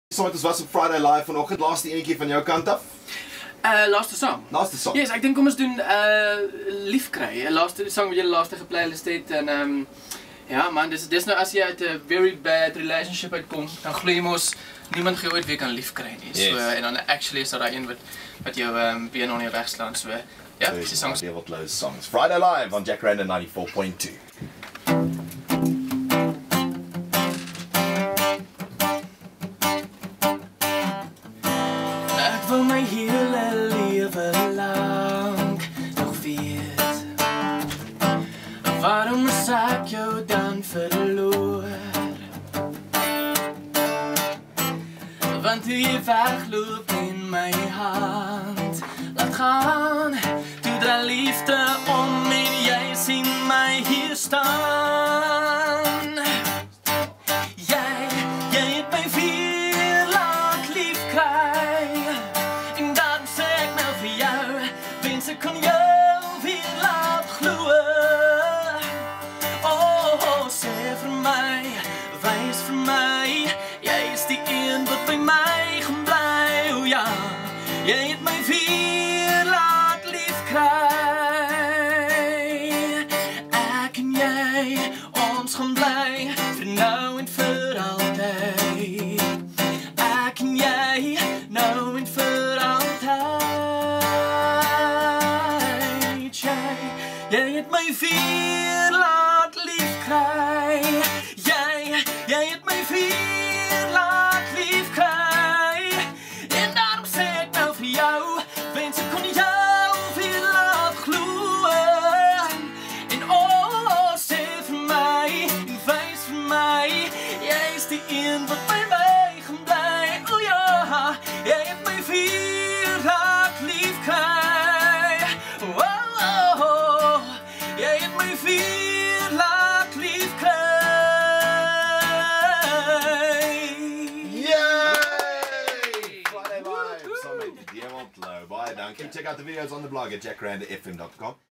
Saam met ons was op Friday Live vanoggend, laaste enetjie van jou kant af. Laaste song. Laaste song. Yes, ek dink kom ons doen Liefkry. Laaste song wat jy laaste geplaylist het en ja man, dis nou as jy uit 'n very bad relationship uitkom, dan glo jy mos niemand gaan ooit weer kan liefkry nie. Yes. So en dan actually is daar daai een wat jou been on jou wegslaan, so ja, dis die songs. David Louw's songs. Friday Live on Jacaranda 94.2. Ek wil my hele lewe lank nog weet. Waarom is ek jou dan verloor? Want toe jy wegloop en my hand laat gaan, toe draai liefde om en jy sien my hier staan. Jy het my veel laat lief kry, en dan sê ek nou vir jou, wens ek kon jou weer laat glo. Oh, sê vir my, wys vir my, jy is die een wat by my gaan bly. O ja, jy het my weer laat lief kry. Ek en jy, ons gaan bly, vir nou en vir altyd. Ek en jy, nou en vir altyd. Jy het my weer laat lief kry. Jy het my weer laat lief kry. En daarom sê ek nou vir jou, wens ek kon jou weer laat glo. En oh, sê vir my, en wys vir my, jy is die een wat by my gaan bly. O ja, jy het my weer laat lief kry. Oh, jy het my weer laat lief kry. Friday Live, saam met David Louw. Baie dankie. Check out the videos on the blog at jacarandafm.com.